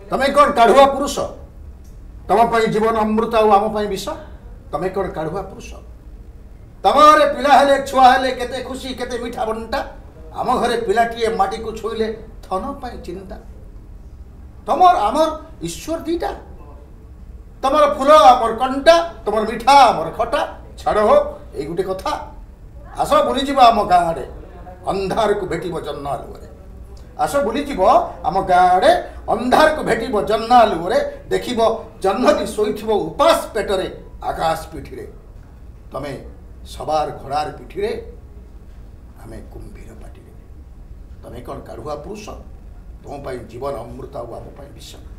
तमें कौन काढ़ुआ पुरुष तुम जीवन अमृत आम विष तमें कौन काढ़ुआ पुरुष तम घरे पिला हेले छुआ हेले केते खुशी केते मीठा बंटा आम घरे पिलाटीए माटी को छुईले थन पाई चिंता तमर आमर ईश्वर दीटा तमर फूल आमर कंटा तमर मीठा आमर खटा छाड़ हो ये गोटे कथा आस बुलीज आम गाँ आड़े अंधार को भेट जन्न आलुअरे आस बुलीज आम गाँ आड़े अंधार को भेट जन्न आलुअरे देख जन्नती शोथ उपास पेटरे आकाश पिठी तमें सबार घोड़ार पिठी आमे कुंभीर पाटी तमें कौन काढ़ुआ पुरुष तुम जीवन अमृत आम विष।